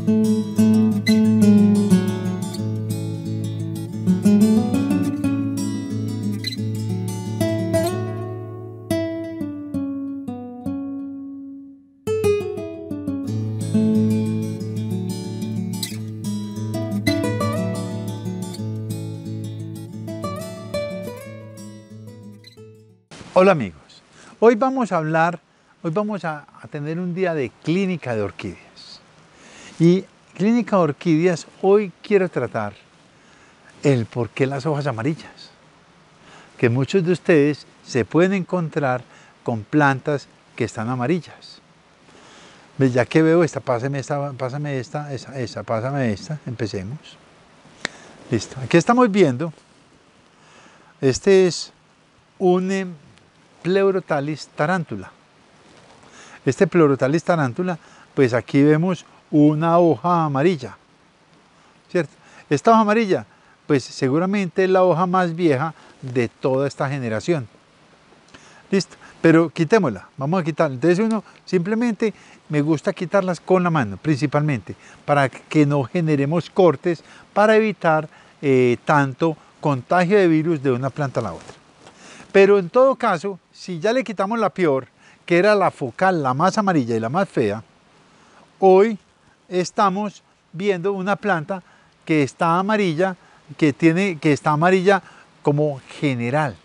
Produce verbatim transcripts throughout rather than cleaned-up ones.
Hola amigos, hoy vamos a hablar, hoy vamos a, a tener un día de clínica de orquídeas. Y clínica de orquídeas, hoy quiero tratar el por qué las hojas amarillas. Que muchos de ustedes se pueden encontrar con plantas que están amarillas. Ya que veo esta, pásame esta, pásame esta, esa, esa, pásame esta, empecemos. Listo, aquí estamos viendo, este es un Pleurotalis tarántula. Este Pleurotalis tarántula, pues aquí vemos una hoja amarilla, ¿cierto? Esta hoja amarilla, pues seguramente es la hoja más vieja de toda esta generación. Listo, pero quitémosla, vamos a quitarla. Entonces uno simplemente me gusta quitarlas con la mano, principalmente, para que no generemos cortes, para evitar eh, tanto contagio de virus de una planta a la otra. Pero en todo caso, si ya le quitamos la peor, que era la focal, la más amarilla y la más fea, hoy estamos viendo una planta que está amarilla, que, tiene, que está amarilla como general.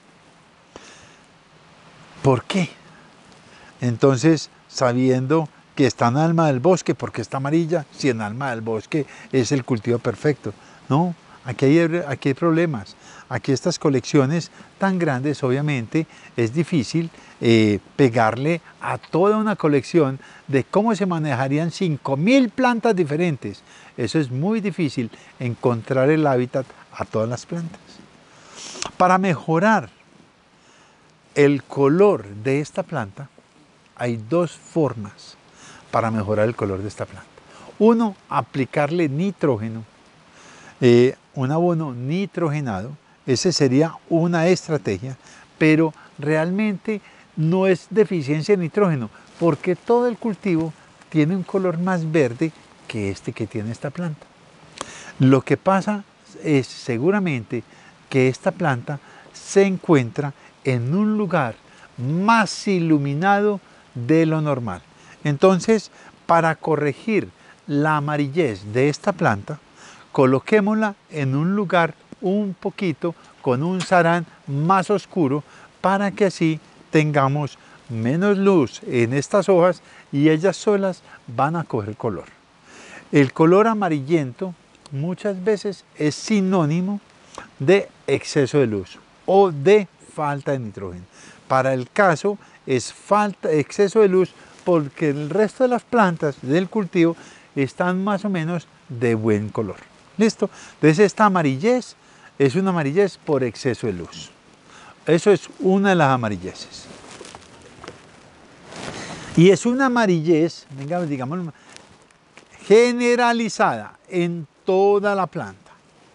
¿Por qué? Entonces, sabiendo que está en alma del bosque, ¿por qué está amarilla? Si en alma del bosque es el cultivo perfecto. No, aquí hay, aquí hay problemas. Aquí estas colecciones tan grandes, obviamente, es difícil eh, pegarle a toda una colección de cómo se manejarían cinco mil plantas diferentes. Eso es muy difícil, encontrar el hábitat a todas las plantas. Para mejorar el color de esta planta, hay dos formas para mejorar el color de esta planta. Uno, aplicarle nitrógeno, eh, un abono nitrogenado. Esa sería una estrategia, pero realmente no es deficiencia de nitrógeno, porque todo el cultivo tiene un color más verde que este que tiene esta planta. Lo que pasa es seguramente que esta planta se encuentra en un lugar más iluminado de lo normal. Entonces, para corregir la amarillez de esta planta, coloquémosla en un lugar un poquito con un sarán más oscuro para que así tengamos menos luz en estas hojas y ellas solas van a coger color. El color amarillento muchas veces es sinónimo de exceso de luz o de falta de nitrógeno. Para el caso es falta, exceso de luz, porque el resto de las plantas del cultivo están más o menos de buen color. ¿Listo? Entonces esta amarillez es una amarillez por exceso de luz. Eso es una de las amarilleces. Y es una amarillez, digamos, digamos, generalizada en toda la planta.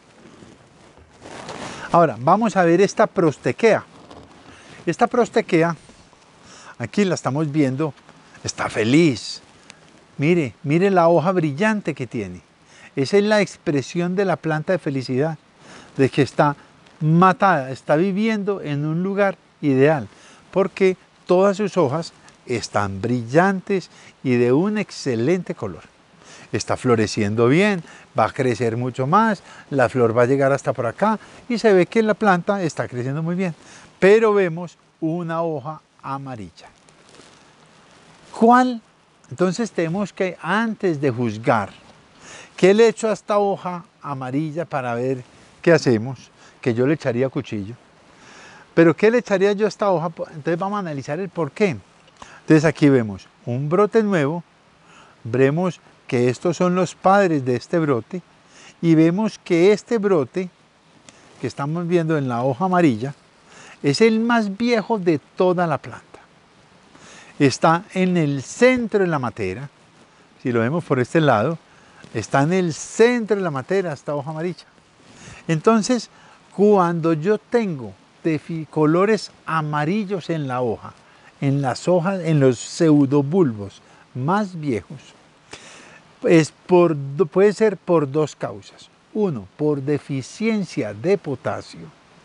Ahora, vamos a ver esta prostequea. Esta prostequea, aquí la estamos viendo, está feliz. Mire, mire la hoja brillante que tiene. Esa es la expresión de la planta de felicidad, de que está matada, está viviendo en un lugar ideal, porque todas sus hojas están brillantes y de un excelente color. Está floreciendo bien, va a crecer mucho más, la flor va a llegar hasta por acá y se ve que la planta está creciendo muy bien, pero vemos una hoja amarilla. ¿Cuál? Entonces tenemos que, antes de juzgar, ¿qué le echo a esta hoja amarilla para ver qué hacemos? Que yo le echaría cuchillo. Pero ¿qué le echaría yo a esta hoja? Entonces vamos a analizar el por qué. Entonces aquí vemos un brote nuevo, vemos que estos son los padres de este brote y vemos que este brote que estamos viendo en la hoja amarilla es el más viejo de toda la planta. Está en el centro de la matera, si lo vemos por este lado, está en el centro de la matera esta hoja amarilla. Entonces, cuando yo tengo colores amarillos en la hoja, en las hojas, en los pseudobulbos más viejos, Es por, puede ser por dos causas. Uno, por deficiencia de potasio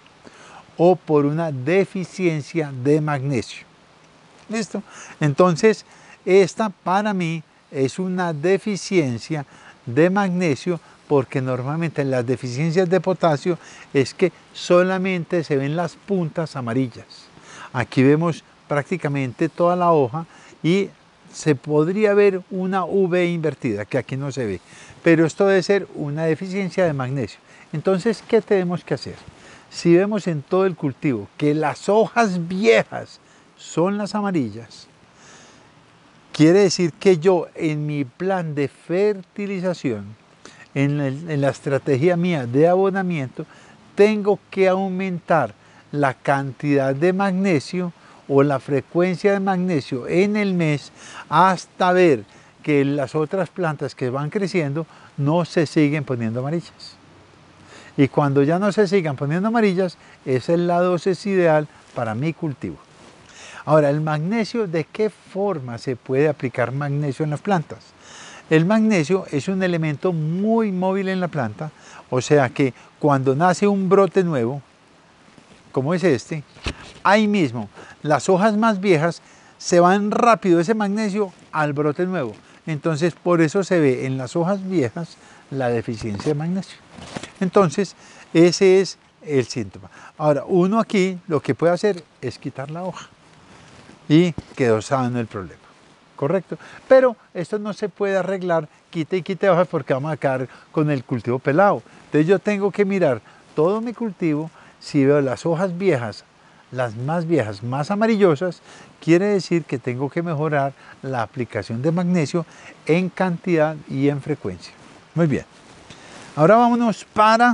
o por una deficiencia de magnesio. ¿Listo? Entonces, esta para mí es una deficiencia de magnesio, porque normalmente en las deficiencias de potasio es que solamente se ven las puntas amarillas. Aquí vemos prácticamente toda la hoja y se podría ver una V invertida, que aquí no se ve, pero esto debe ser una deficiencia de magnesio. Entonces, ¿qué tenemos que hacer? Si vemos en todo el cultivo que las hojas viejas son las amarillas, quiere decir que yo en mi plan de fertilización, en, el, en la estrategia mía de abonamiento, tengo que aumentar la cantidad de magnesio o la frecuencia de magnesio en el mes hasta ver que las otras plantas que van creciendo no se siguen poniendo amarillas. Y cuando ya no se sigan poniendo amarillas, esa es la dosis ideal para mi cultivo. Ahora, el magnesio, ¿de qué forma se puede aplicar magnesio en las plantas? El magnesio es un elemento muy móvil en la planta, o sea que cuando nace un brote nuevo, como es este, ahí mismo las hojas más viejas se van rápido ese magnesio al brote nuevo. Entonces, por eso se ve en las hojas viejas la deficiencia de magnesio. Entonces, ese es el síntoma. Ahora, uno aquí lo que puede hacer es quitar la hoja y quedó sano el problema, ¿correcto? Pero esto no se puede arreglar, quite y quite hojas, porque vamos a quedar con el cultivo pelado. Entonces yo tengo que mirar todo mi cultivo. Si veo las hojas viejas, las más viejas, más amarillosas, quiere decir que tengo que mejorar la aplicación de magnesio en cantidad y en frecuencia. Muy bien. Ahora vámonos para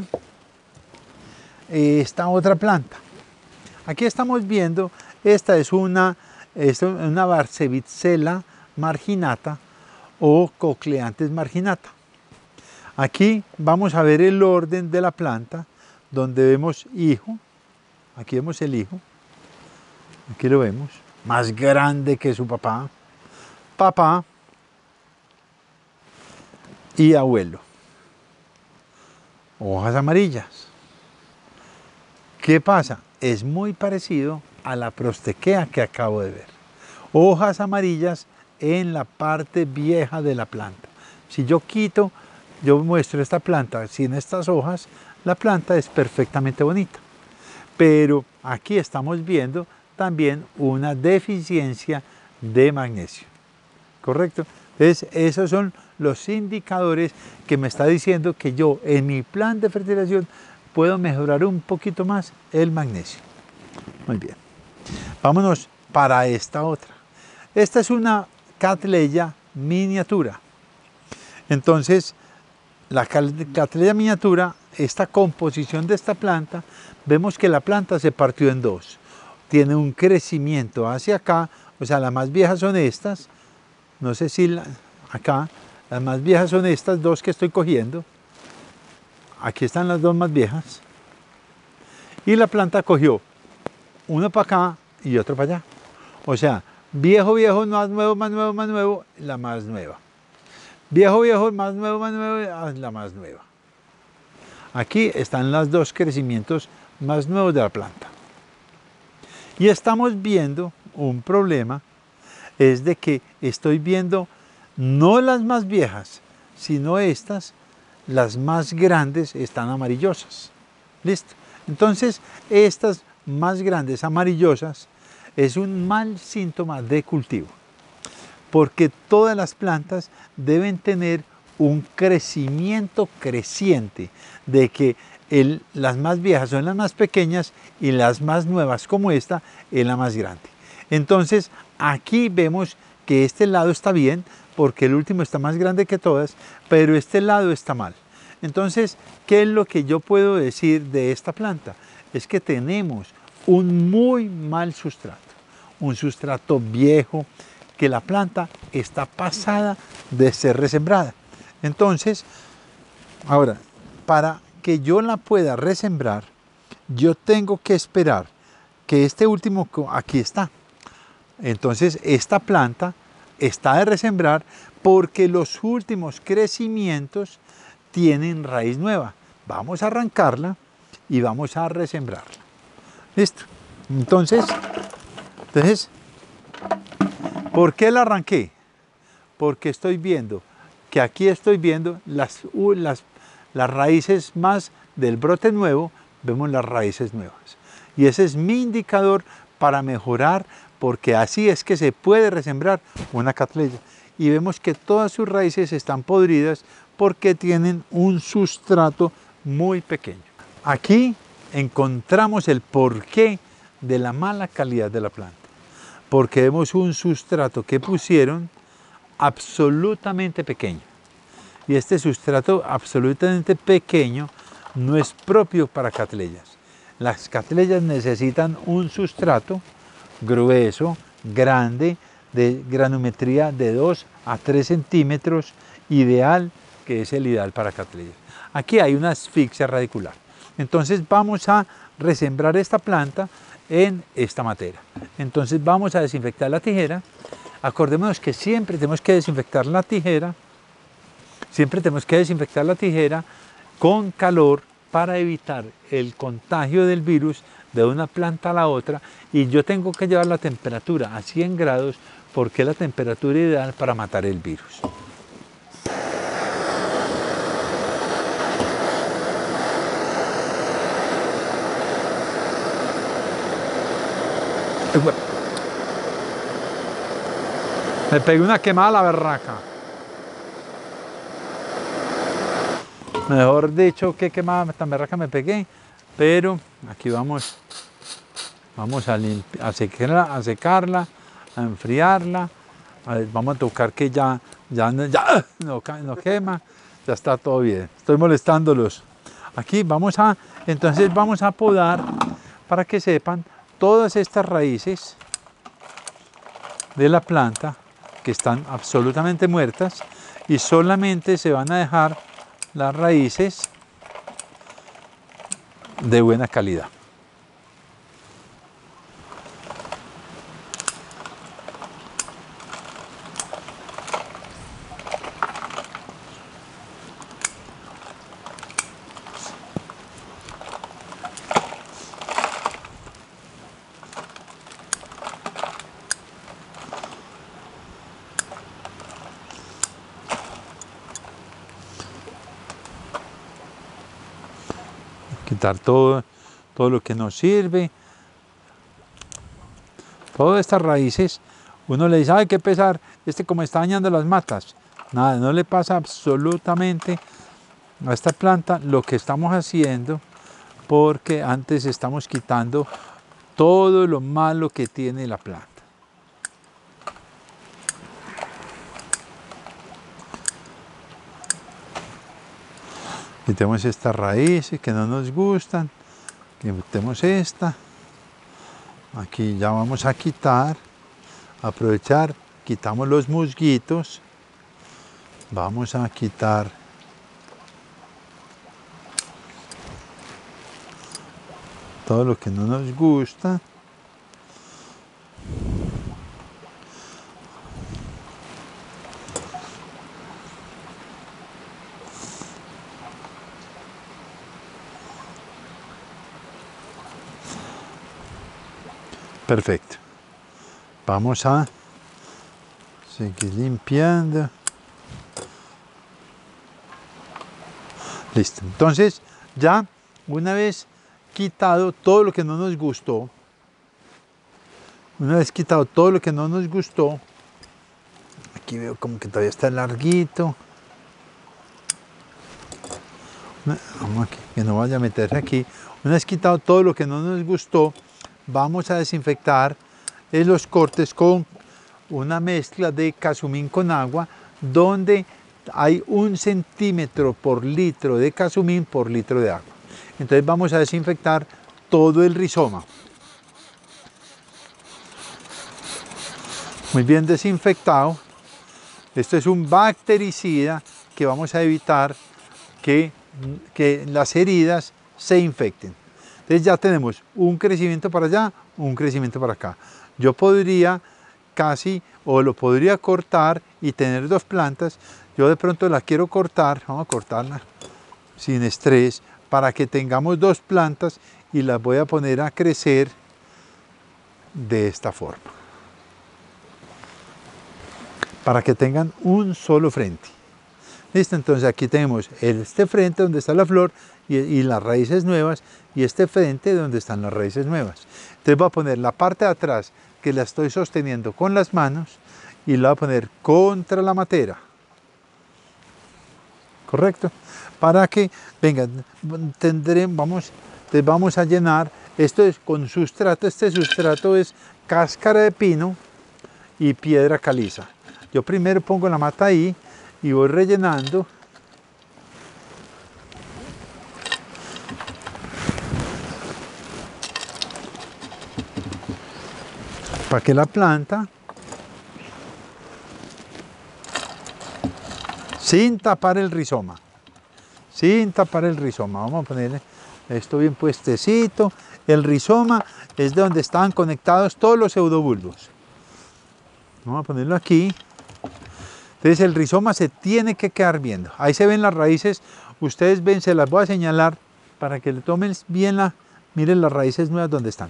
esta otra planta. Aquí estamos viendo, esta es una, esta es una Barsevicella marginata o Cochleanthus marginata. Aquí vamos a ver el orden de la planta, donde vemos hijo, aquí vemos el hijo, aquí lo vemos, más grande que su papá, papá y abuelo. Hojas amarillas. ¿Qué pasa? Es muy parecido a la prostequea que acabo de ver. Hojas amarillas en la parte vieja de la planta. Si yo quito, yo muestro esta planta sin estas hojas, la planta es perfectamente bonita. Pero aquí estamos viendo también una deficiencia de magnesio. ¿Correcto? Entonces, esos son los indicadores que me está diciendo que yo en mi plan de fertilización puedo mejorar un poquito más el magnesio. Muy bien. Vámonos para esta otra. Esta es una Cattleya miniatura. Entonces, la Cattleya miniatura, esta composición de esta planta, vemos que la planta se partió en dos. Tiene un crecimiento hacia acá, o sea, las más viejas son estas. No sé si la, acá, las más viejas son estas dos que estoy cogiendo. Aquí están las dos más viejas. Y la planta cogió uno para acá y otro para allá. O sea, viejo, viejo, más nuevo, más nuevo, más nuevo, la más nueva. Viejo, viejo, más nuevo, más nuevo, la más nueva. Aquí están los dos crecimientos más nuevos de la planta. Y estamos viendo un problema, es de que estoy viendo no las más viejas, sino estas, las más grandes, están amarillosas. ¿Listo? Entonces, estas más grandes amarillosas es un mal síntoma de cultivo, porque todas las plantas deben tener un crecimiento creciente, de que el, las más viejas son las más pequeñas y las más nuevas, como esta, es la más grande. Entonces, aquí vemos que este lado está bien, porque el último está más grande que todas, pero este lado está mal. Entonces, ¿qué es lo que yo puedo decir de esta planta? Es que tenemos un muy mal sustrato, un sustrato viejo, que la planta está pasada de ser resembrada. Entonces, ahora, para que yo la pueda resembrar, yo tengo que esperar que este último, aquí está. Entonces, esta planta está de resembrar porque los últimos crecimientos tienen raíz nueva. Vamos a arrancarla y vamos a resembrarla. ¿Listo? Entonces, entonces, ¿por qué la arranqué? Porque estoy viendo que aquí estoy viendo las, las, las raíces más del brote nuevo, vemos las raíces nuevas. Y ese es mi indicador para mejorar, porque así es que se puede resembrar una catleya. Y vemos que todas sus raíces están podridas porque tienen un sustrato muy pequeño. Aquí encontramos el porqué de la mala calidad de la planta. Porque vemos un sustrato que pusieron absolutamente pequeño. Y este sustrato absolutamente pequeño no es propio para catleyas. Las catleyas necesitan un sustrato grueso, grande, de granometría de dos a tres centímetros, ideal, que es el ideal para catleyas. Aquí hay una asfixia radicular. Entonces vamos a resembrar esta planta en esta materia. Entonces vamos a desinfectar la tijera. Acordémonos que siempre tenemos que desinfectar la tijera, siempre tenemos que desinfectar la tijera con calor para evitar el contagio del virus de una planta a la otra, y yo tengo que llevar la temperatura a cien grados porque es la temperatura ideal para matar el virus. Me pegué una quemada a la berraca. Mejor dicho, que quemada tan berraca me pegué. Pero aquí vamos, vamos a, a, secarla, a secarla, a enfriarla. A ver, vamos a tocar que ya, ya, ya no, no quema, ya está todo bien. Estoy molestándolos. Aquí vamos a, entonces vamos a podar para que sepan todas estas raíces de la planta que están absolutamente muertas, y solamente se van a dejar las raíces de buena calidad. Quitar todo, todo lo que nos sirve. Todas estas raíces, uno le dice, ay, qué pesar, este como está dañando las matas. Nada, no le pasa absolutamente a esta planta lo que estamos haciendo, porque antes estamos quitando todo lo malo que tiene la planta. Quitemos estas raíces que no nos gustan, quitemos esta. Aquí ya vamos a quitar, aprovechar, quitamos los musguitos, vamos a quitar todo lo que no nos gusta. Perfecto. Vamos a seguir limpiando. Listo. Entonces, ya una vez quitado todo lo que no nos gustó, una vez quitado todo lo que no nos gustó, aquí veo como que todavía está larguito. Vamos aquí, que no vaya a meterse aquí. Una vez quitado todo lo que no nos gustó, vamos a desinfectar los cortes con una mezcla de casumín con agua, donde hay un centímetro por litro de casumín por litro de agua. Entonces vamos a desinfectar todo el rizoma. Muy bien desinfectado. Esto es un bactericida que vamos a evitar que, que las heridas se infecten. Entonces ya tenemos un crecimiento para allá, un crecimiento para acá. Yo podría casi o lo podría cortar y tener dos plantas. Yo de pronto la quiero cortar, vamos a cortarla sin estrés, para que tengamos dos plantas y las voy a poner a crecer de esta forma, para que tengan un solo frente. ¿Listo? Entonces aquí tenemos este frente donde está la flor y, y las raíces nuevas, y este frente donde están las raíces nuevas. Entonces voy a poner la parte de atrás que la estoy sosteniendo con las manos y la voy a poner contra la matera. ¿Correcto? Para que, venga, tendremos, vamos, vamos a llenar, esto es con sustrato, este sustrato es cáscara de pino y piedra caliza. Yo primero pongo la mata ahí y voy rellenando. Para que la planta, sin tapar el rizoma, sin tapar el rizoma, vamos a ponerle esto bien puestecito. El rizoma es de donde están conectados todos los pseudobulbos. Vamos a ponerlo aquí. Entonces el rizoma se tiene que quedar viendo. Ahí se ven las raíces, ustedes ven, se las voy a señalar para que le tomen bien la, miren las raíces nuevas donde están.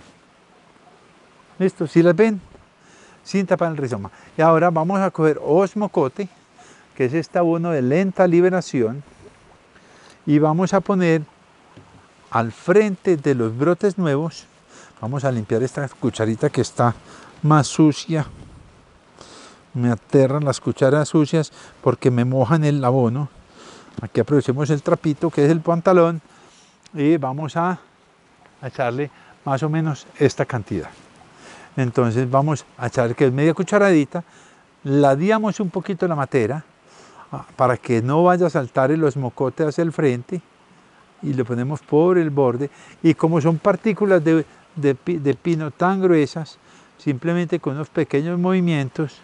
¿Listo? ¿Sí las ven? Sin tapar el rizoma. Y ahora vamos a coger osmocote, que es este abono de lenta liberación, y vamos a poner al frente de los brotes nuevos. Vamos a limpiar esta cucharita que está más sucia. Me aterran las cucharas sucias porque me mojan el abono. Aquí aprovechemos el trapito que es el pantalón y vamos a, a echarle más o menos esta cantidad. Entonces vamos a echar, que es media cucharadita, ladeamos un poquito la matera para que no vaya a saltar el osmocote hacia el frente y le ponemos por el borde, y como son partículas de, de, de pino tan gruesas, simplemente con unos pequeños movimientos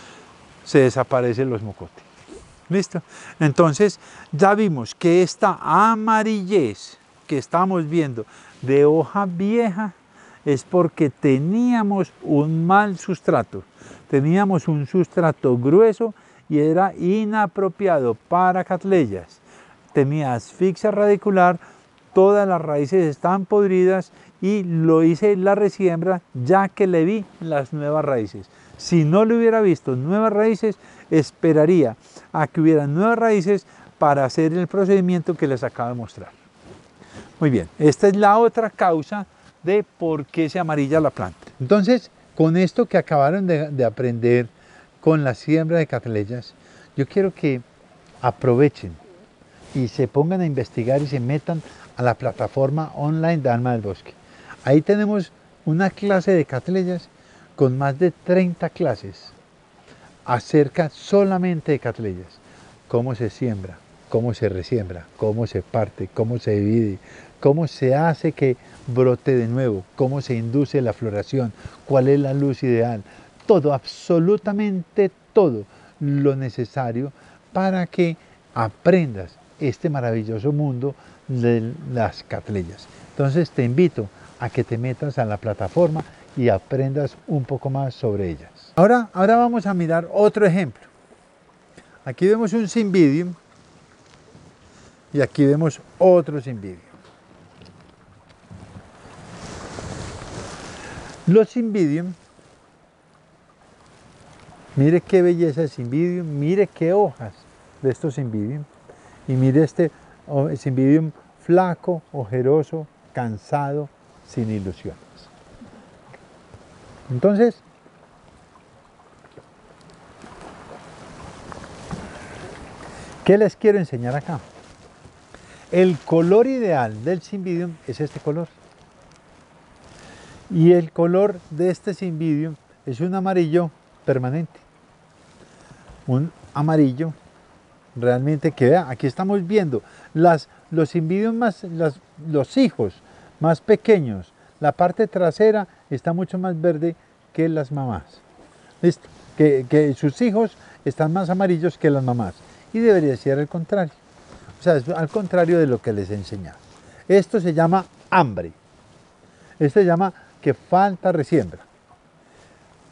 se desaparece el osmocote. ¿Listo? Entonces ya vimos que esta amarillez que estamos viendo de hoja vieja es porque teníamos un mal sustrato, teníamos un sustrato grueso y era inapropiado para Cattleyas. Tenía asfixia radicular, todas las raíces estaban podridas y lo hice la resiembra ya que le vi las nuevas raíces. Si no le hubiera visto nuevas raíces, esperaría a que hubiera nuevas raíces para hacer el procedimiento que les acabo de mostrar. Muy bien, esta es la otra causa de por qué se amarilla la planta. Entonces, con esto que acabaron de, de aprender con la siembra de Cattleyas, yo quiero que aprovechen y se pongan a investigar y se metan a la plataforma online de Alma del Bosque. Ahí tenemos una clase de Cattleyas con más de treinta clases acerca solamente de Cattleyas. Cómo se siembra, cómo se resiembra, cómo se parte, cómo se divide, cómo se hace que brote de nuevo, cómo se induce la floración, cuál es la luz ideal, todo, absolutamente todo lo necesario para que aprendas este maravilloso mundo de las Cattleyas. Entonces te invito a que te metas a la plataforma y aprendas un poco más sobre ellas. Ahora, ahora vamos a mirar otro ejemplo. Aquí vemos un Cymbidium y aquí vemos otro Cymbidium. Los Cymbidium, mire qué belleza de Cymbidium, mire qué hojas de estos Cymbidium, y mire este Cymbidium flaco, ojeroso, cansado, sin ilusiones. Entonces, ¿qué les quiero enseñar acá? El color ideal del Cymbidium es este color. Y el color de este Cymbidium es un amarillo permanente. Un amarillo realmente que, vea, aquí estamos viendo las, los Cymbidium más, las, los hijos más pequeños. La parte trasera está mucho más verde que las mamás. ¿Listo? Que, que sus hijos están más amarillos que las mamás. Y debería ser al contrario. O sea, es al contrario de lo que les he enseñado. Esto se llama hambre. Esto se llama que falta resiembra.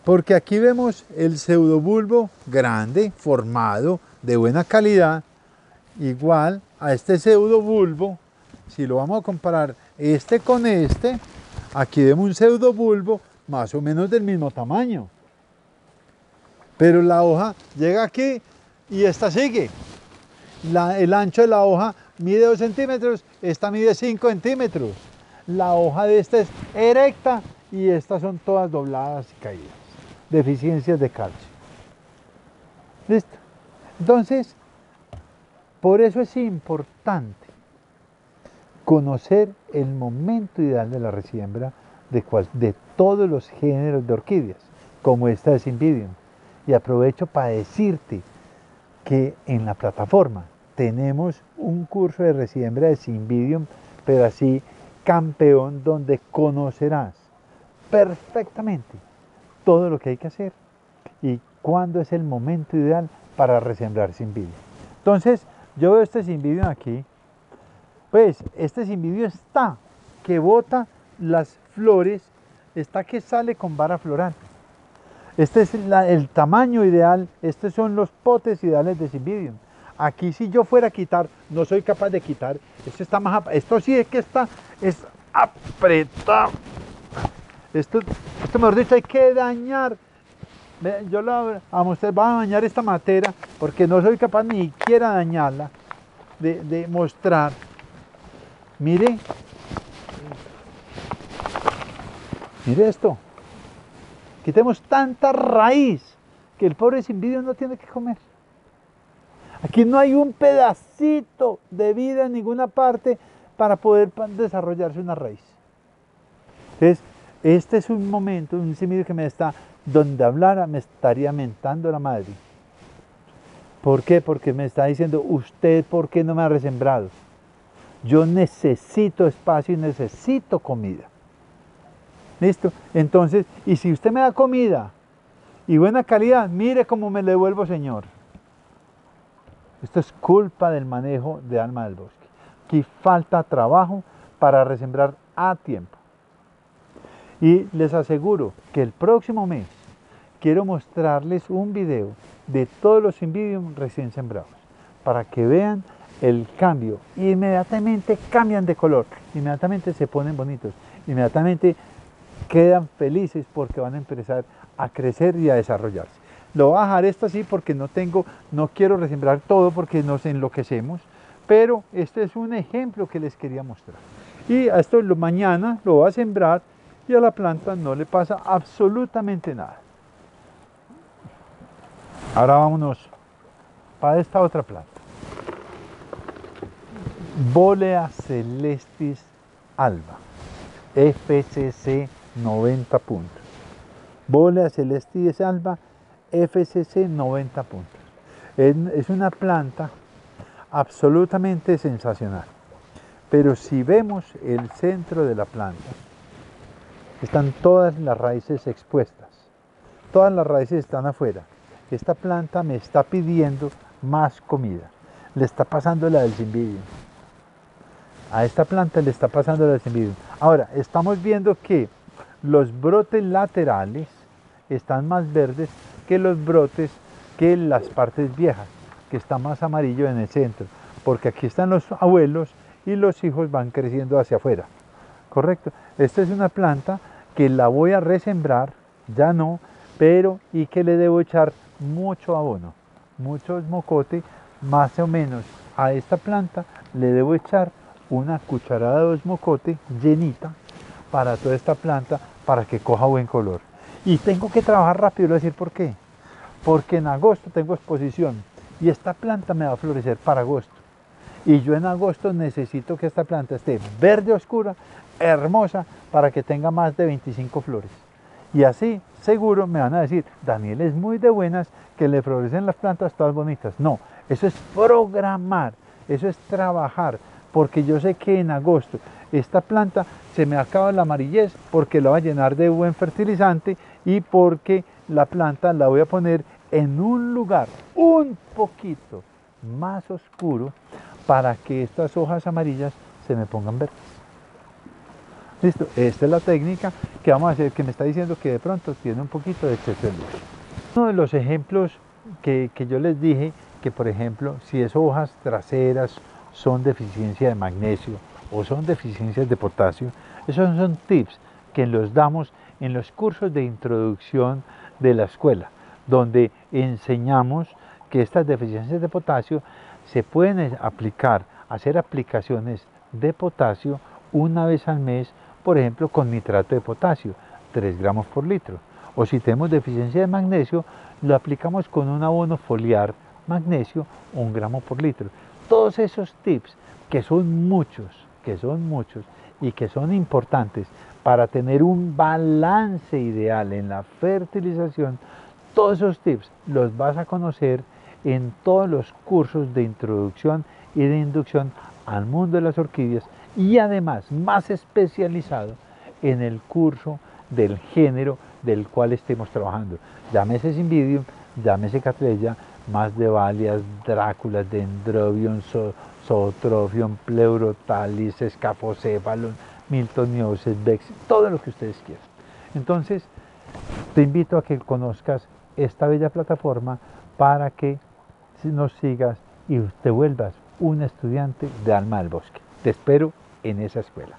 Porque aquí vemos el pseudobulbo grande, formado, de buena calidad, igual a este pseudobulbo. Si lo vamos a comparar este con este, aquí vemos un pseudobulbo más o menos del mismo tamaño. Pero la hoja llega aquí y esta sigue. La, el ancho de la hoja mide dos centímetros, esta mide cinco centímetros. La hoja de esta es erecta y estas son todas dobladas y caídas. Deficiencias de calcio. ¿Listo? Entonces, por eso es importante conocer el momento ideal de la resiembra de, cual, de todos los géneros de orquídeas, como esta de Cymbidium. Y aprovecho para decirte que en la plataforma tenemos un curso de resiembra de Cymbidium, pero así campeón, donde conocerás perfectamente todo lo que hay que hacer y cuándo es el momento ideal para resembrar Cymbidium. Entonces, yo veo este Cymbidium aquí, pues este Cymbidium está que bota las flores, está que sale con vara floral. Este es la, el tamaño ideal, estos son los potes ideales de Cymbidium. Aquí si yo fuera a quitar, no soy capaz de quitar, esto está más, esto sí es que está, es apretado. Esto, esto mejor dicho, hay que dañar. Yo la, a usted va a dañar esta materia porque no soy capaz ni siquiera dañarla, de, de mostrar. Mire, mire esto. Quitemos tanta raíz que el pobre Cymbidium no tiene que comer. Aquí no hay un pedacito de vida en ninguna parte para poder desarrollarse una raíz. Entonces, este es un momento, un Cymbidium que me está, donde hablara me estaría mentando la madre. ¿Por qué? Porque me está diciendo, usted, ¿por qué no me ha resembrado? Yo necesito espacio y necesito comida. ¿Listo? Entonces, y si usted me da comida y buena calidad, mire cómo me le devuelvo, Señor. Esto es culpa del manejo de alma del bosque. Aquí falta trabajo para resembrar a tiempo. Y les aseguro que el próximo mes quiero mostrarles un video de todos los Cymbidium recién sembrados, para que vean el cambio. Inmediatamente cambian de color, inmediatamente se ponen bonitos, inmediatamente quedan felices porque van a empezar a crecer y a desarrollarse. Lo voy a dejar esto así porque no tengo, no quiero resembrar todo porque nos enloquecemos, pero este es un ejemplo que les quería mostrar. Y a esto lo, mañana lo voy a sembrar y a la planta no le pasa absolutamente nada. Ahora vámonos para esta otra planta. Bolea celestis alba, F C C noventa puntos. Bolea celestis alba, F C C noventa puntos. Es una planta absolutamente sensacional. Pero si vemos el centro de la planta, están todas las raíces expuestas. Todas las raíces están afuera. Esta planta me está pidiendo más comida. Le está pasando la del Cymbidium. A esta planta le está pasando la del Cymbidium. Ahora, estamos viendo que los brotes laterales están más verdes que los brotes, que las partes viejas, que está más amarillo en el centro. Porque aquí están los abuelos y los hijos van creciendo hacia afuera. ¿Correcto? Esta es una planta que la voy a resembrar, ya no, pero y que le debo echar mucho abono, mucho mocote, más o menos a esta planta le debo echar una cucharada de osmocote llenita para toda esta planta para que coja buen color. Y tengo que trabajar rápido, le voy a decir por qué. Porque en agosto tengo exposición y esta planta me va a florecer para agosto. Y yo en agosto necesito que esta planta esté verde oscura, hermosa, para que tenga más de veinticinco flores. Y así, seguro, me van a decir, Daniel es muy de buenas, que le florecen las plantas todas bonitas. No, eso es programar, eso es trabajar, porque yo sé que en agosto esta planta se me acaba la amarillez porque la voy a llenar de buen fertilizante y porque la planta la voy a poner en un lugar un poquito más oscuro para que estas hojas amarillas se me pongan verdes. Listo, esta es la técnica que vamos a hacer, que me está diciendo que de pronto tiene un poquito de exceso de luz. Uno de los ejemplos que, que yo les dije, que por ejemplo, si es hojas traseras son deficiencia de magnesio o son deficiencias de potasio, esos son tips que los damos en los cursos de introducción de la escuela, donde enseñamos que estas deficiencias de potasio se pueden aplicar, hacer aplicaciones de potasio una vez al mes, por ejemplo con nitrato de potasio, tres gramos por litro. O si tenemos deficiencia de magnesio, lo aplicamos con un abono foliar magnesio, un gramo por litro. Todos esos tips, que son muchos, que son muchos y que son importantes para tener un balance ideal en la fertilización, todos esos tips los vas a conocer en todos los cursos de introducción y de inducción al mundo de las orquídeas, y además más especializado en el curso del género del cual estemos trabajando. Llámese Cymbidium, llámese Cattleya, Masdevallias, Dráculas, Dendrobium, Zootrophium, Pleurotalis, Scaphocéphalon, Miltonioses, Bex, todo lo que ustedes quieran. Entonces, te invito a que conozcas esta bella plataforma para que nos sigas y te vuelvas un estudiante de Alma del Bosque. Te espero en esa escuela.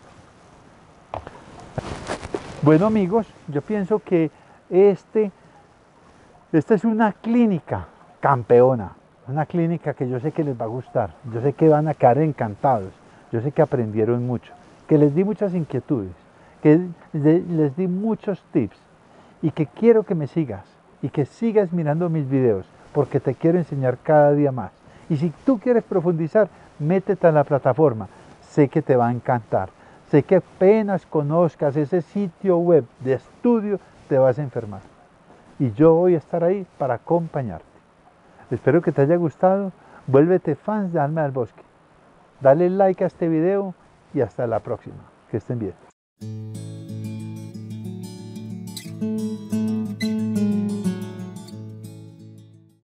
Bueno amigos, yo pienso que este, esta es una clínica campeona, una clínica que yo sé que les va a gustar, yo sé que van a quedar encantados, yo sé que aprendieron mucho, que les di muchas inquietudes, que les di muchos tips y que quiero que me sigas y que sigas mirando mis videos porque te quiero enseñar cada día más. Y si tú quieres profundizar, métete a la plataforma, sé que te va a encantar. Sé que apenas conozcas ese sitio web de estudio, te vas a enfermar. Y yo voy a estar ahí para acompañarte. Espero que te haya gustado. Vuélvete fans de Alma del Bosque. Dale like a este video y hasta la próxima. Que estén bien.